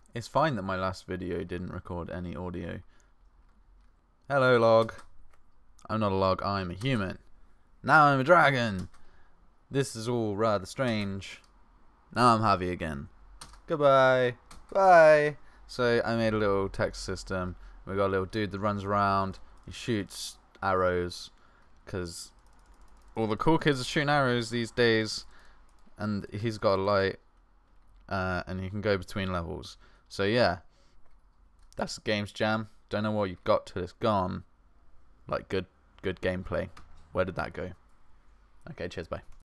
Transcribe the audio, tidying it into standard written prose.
It's fine that my last video didn't record any audio. Hello, log. I'm not a log, I'm a human. Now I'm a dragon. This is all rather strange. Now I'm Javi again. Goodbye. Bye. So I made a little text system. We got a little dude that runs around. He shoots arrows because all the cool kids are shooting arrows these days. And he's got a light. And he can go between levels. So yeah, that's the game's jam. Don't know what you've got till it's gone. Like good gameplay. Where did that go? Okay, cheers, bye.